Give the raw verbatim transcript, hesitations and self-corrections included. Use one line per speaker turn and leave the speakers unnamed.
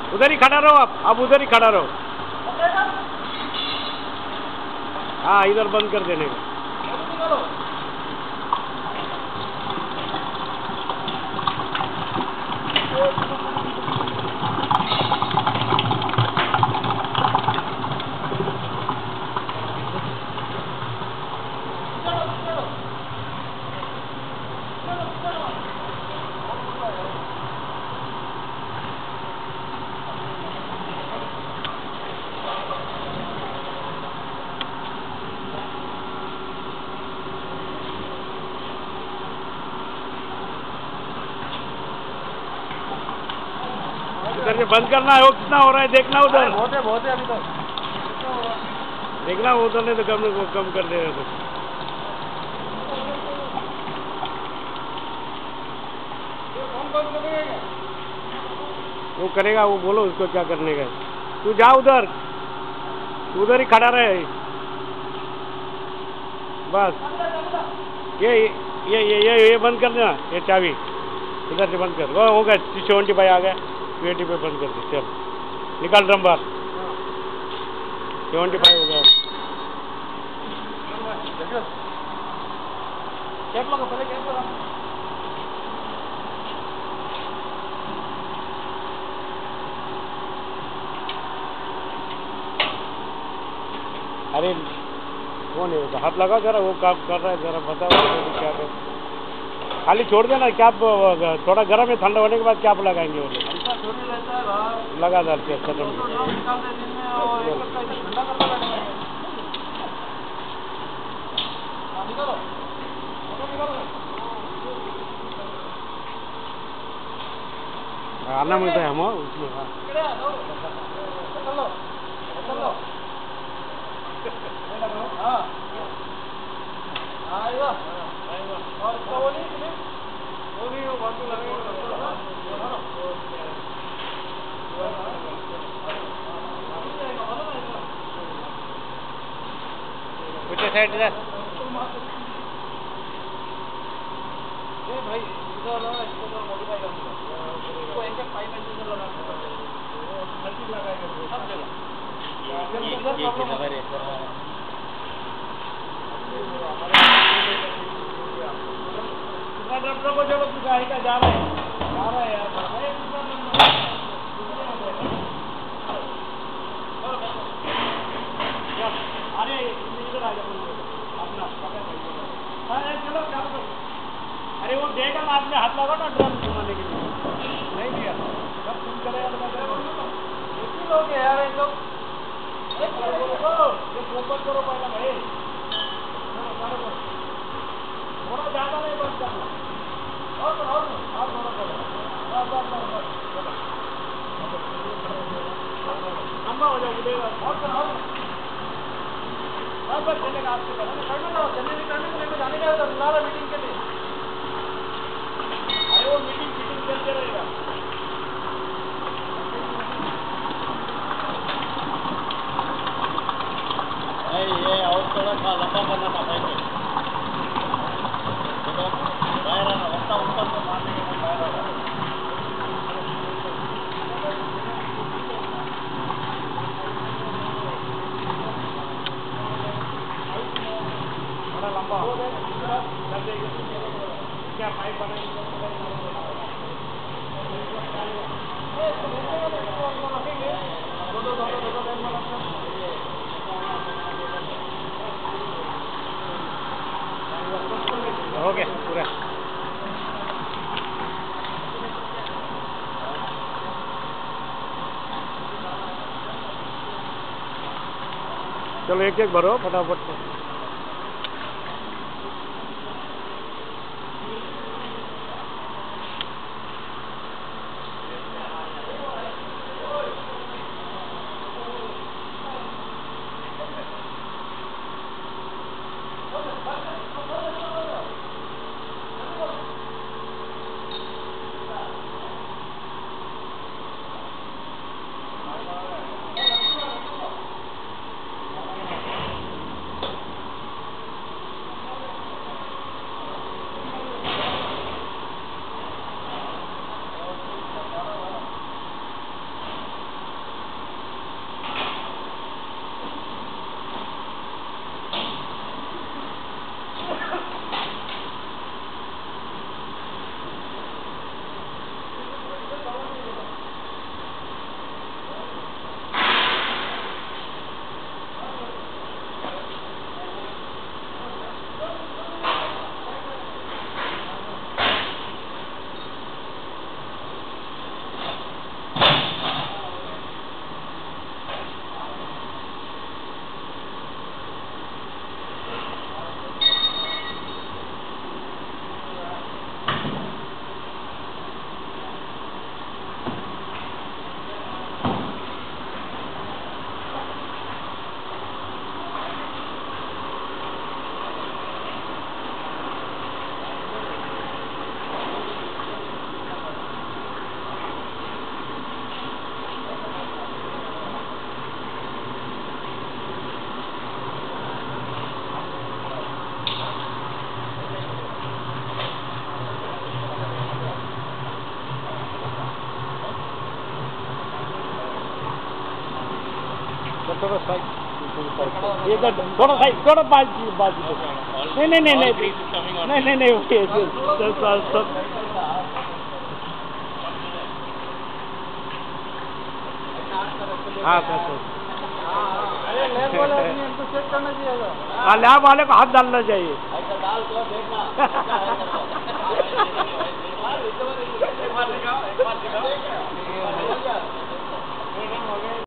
उधर ही खड़ा रहो आप अब उधर ही खड़ा रहो। हाँ इधर बंद कर देने का। इधर से बंद करना है। वो कितना हो रहा है देखना उधर।
बहुत है बहुत है अभी तक
देखना उधर नहीं तो कम कम कर दे रहे तो। वो करेगा वो बोलो उसको क्या करने का। तू जा उधर तू उधर ही खड़ा रहे बस। ये ये ये ये ये बंद कर देना ये चाबी इधर से बंद कर। वो हो गया सेवेंटी फाइव आ गया ट्वेंटी पे बंद कर दे। चल निकाल ड्रम बार सेवेंटी फाइव हो गया।
कैप लगा पहले कैप लगा।
अरे वो नहीं हाथ लगा जरा वो काम कर रहा है जरा बताओ क्या कर। खाली छोड़ देना क्या थोड़ा गर्म है ठंडा होने के बाद क्या लगाएंगे वो लोग लगा डालते आना मिलता है हम उसमें। हाँ आएगा और इसका वो नहीं वो नहीं वो बाकी लगेगा। पीछे साइड इधर ये भाई इधर लगा इसको मॉडिफाई कर दूंगा इसको एक एक पाइप में लगा वो मल्टी लगाएगा सब जगह ये ये लगा रे डॉक्टर को जब गाड़ी का जा रहा है जा रहा है यार अरे इधर आ जाओ अपना अरे चलो क्या करो। अरे वो देगा ना आपने हाथ लगा ना ड्रम घुमाने के लिए नहीं दिया सब तुम करेगा लोग यार एक लोग फोकस करो पहला भाई थोड़ा ज्यादा नहीं बस करना और और और थोड़ा करो बस बस बस लंबा हो जाओ उधर और और बस बस चलेगा आपके पास करना ना जल्दी निकालने के लिए जाने का है बुला रहा मीटिंग के लिए। अरे वो मीटिंग मीटिंग चलते रहेगा। ये और थोड़ा सा लंबा करना था भाई बाहर आना वक्ता ऊपर से मारने के लिए बाहर आना थोड़ा लंबा हो क्या पाइप बनाएंगे हो गया पूरा। चलो एक एक भरो फटाफट से। थोड़ा साइड, ये तो थोड़ा साइड, थोड़ा बाजू बाजू नहीं नहीं नहीं नहीं नहीं नहीं नहीं ओके सब हाँ सर
लैब वाले आदमी हमको चेक करना चाहिए।
हाँ लैब वाले को हाथ डालना चाहिए।
डाल तो देखना एक बार दिखाओ, एक बार दिखाओ।